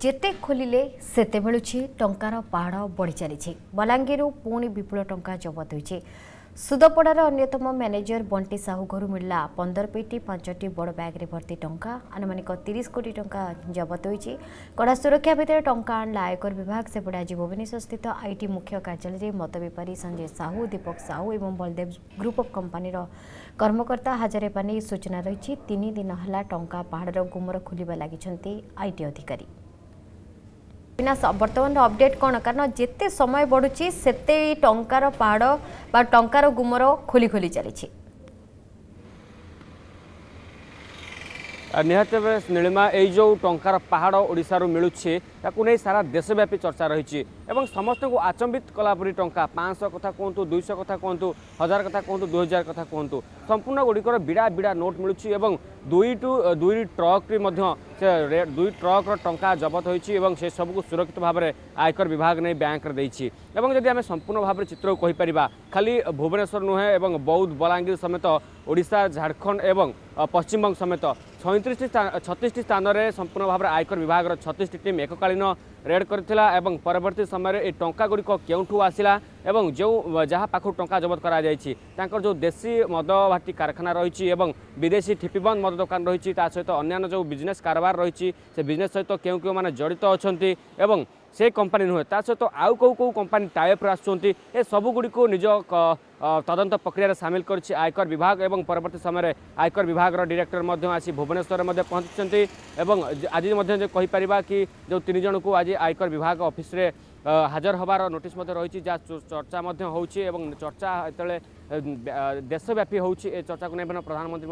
जेते खोलिले सेते मिलुछि टंकार पहाड़ बढ़ी चली बलांगीर पुणी विपुल टंका जबत होइछि। सुदपड़ार अन्यतम मैनेजर बंटी साहू घर मिलला 15 पेटी 5टी बड़ बैग्रे भर्ती टंका आनुमानिक 30 कोटी टंका जबत होइछि। कड़ा सुरक्षा भितर टंका आणला आयकर विभाग। सेपटे आज भुवनेश्वर स्थित आईटी मुख्य कार्यालय मत बेपारी संजय साहू दीपक साहू और बलदेव ग्रुप ऑफ कंपानीर कर्मकर्ता हाजर हेबानी सूचना रही। 3 दिन हला टंका पहाड़ गुमर खोलिबा लागिछंती आईटी अधिकारी। बर्तमान अपडेट कौन कारण जिते समय बढ़ुची सेते टंकार पहाड़ बा टंकार गुमर खोली खोली चली निहत नीलिमा ये जो टंकार पहाड़ ओडिशारू मिलूची नहीं सारा देशव्यापी चर्चा रही समस्त को आचंबित कलापरी टंका 500 कथा कहतु 200 कथा कहतु 1000 कथा कहतु 2000 कथा कहतु संपूर्ण गुड़िकर बिड़ा बिड़ा नोट मिलूची दुई ट्रक दुई ट्रक टंका जबत होती से सबको सुरक्षित भाव में आयकर विभाग नहीं बैंक देछि। जदि आम संपूर्ण भाव में चित्र को कहीपर खाली भुवनेश्वर नुहे बौद्ध बलांगीर समेत ओडिशा झारखंड एवं पश्चिमबंग समेत 36 स्थान में संपूर्ण भाव में आयकर विभाग 36 टीम एककालीन रेड करथिला एवं परवर्ती समय ये टंका गुड़िक केउठू आसिला एवं जो जहाँ पाखु टंका जबत करा जायछि तांकर जो देशी मद भाटी कारखाना रही विदेशी ठिपिबंद मद दुकान रही सहित अन्य जो बिजनेस कारबार रही से बिजनेस सहित क्यों क्यों माने जड़ित अछंती एवं से कंपनी नुहे ता सहित आउ कौ कंपनी टाइप आसुँच ए सबुगुड़ी को निज तदंत प्रक्रिया सामिल कर आयकर विभाग एवं परवर्ती समय आयकर विभाग डायरेक्टर आसी भुवनेश्वर पहुंची आज कहीपर कि जो 3 जन को आज आयकर विभाग ऑफिस रे हाजर हबार नोटिस रही चर्चा होची चर्चा जो देशव्यापी होची चर्चा को नहीं प्रधानमंत्री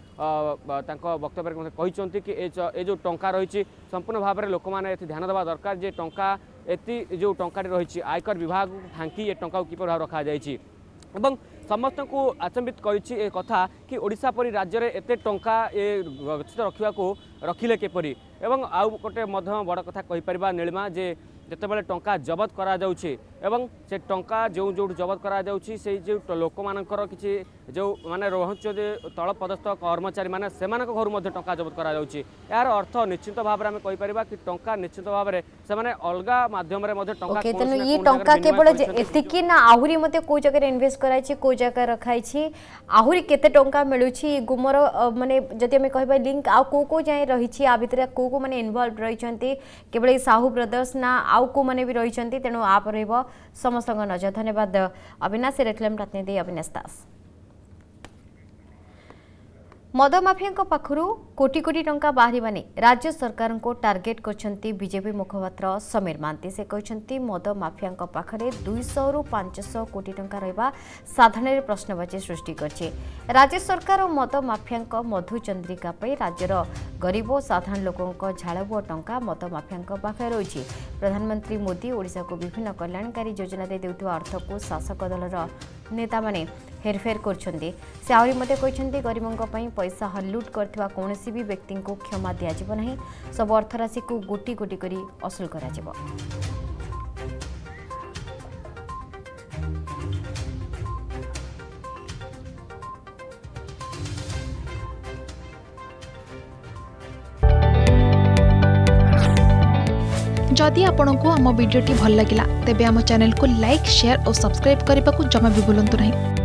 वक्तव्य कहते कि ए जो टंका रही संपूर्ण भाव में लोक मैंने ध्यान देवा दरकार जे टंका एति जो टंका रही आयकर विभाग ढांकी ए टंका किपर भाव रखा जायछि एवं समस्त को आचंबित करिछि कथा कि ओडिशा परी राज्य में एते टंका गच्छित रखिले केपरी एवं आउ गोटे बड़ कथा कहीपर नीलिमा जे जितेबाला टंका जबत करा जाउछि एवं से टंका जो जो जबत करा जाउछि से जो लोक मानकर किछि जो माने रोहच तल पदस्थ कर्मचारी माने सेमानक घर मध्य टंका जबत करा जाउछि। यार अर्थ निश्चित भाव में कहि परिबा कि टंका निश्चित भाव में से माने अलगा माध्यम रे मध्य टंका ये टंका केवल एतिकी ना आहुरी मते को जगह रे इन्वेस्ट कराइ छी को जगह रखाइ छी आहुरी केते टंका मिलुछि गुमर माने जति हम कहबा लिंक आ को जाय रही छी आ भितर को माने इन्वॉल्व रही छंती केवल साहू ब्रदर्स ना आउ को माने भी रही छंती तेनु आप रहबो समस्त नजर। धन्यवाद अविनाश रेटलम प्रतिनिधि अविनाश दास। मद माफिया पाखु कोटी कोटी टंका बाहर राज्य सरकार को टार्गेट करछंती बीजेपी मुखपात्र समीर महांती। से कहते मद माफिया पाखरे 200 रु 500 कोटी टंका रहा साधारण प्रश्नवाची सृष्टि करछे। राज्य सरकार और मद माफिया मधु चंद्रिका राज्यर गरीब और साधारण लोकों झाड़बुआ टंका मद माफिया पाखे रही। प्रधानमंत्री मोदी ओडिशा को विभिन्न कल्याणकारी योजना देउथुवा अर्थ को शासक दलर नेता माने हेरफेर करछंती। से आहरी मते कहछंती गरीबों पैसा हल्लुट करथिबा कोनोसी भी व्यक्ति को क्षमा दिया जिवो नहीं सब अर्थराशि को गोटी गोटी करी असुल करा जिवो। जदि आपंक आम भिडी भल लगा तेब आम चैनल को लाइक शेयर और सब्सक्राइब करने को जमा भी भूलु नहीं।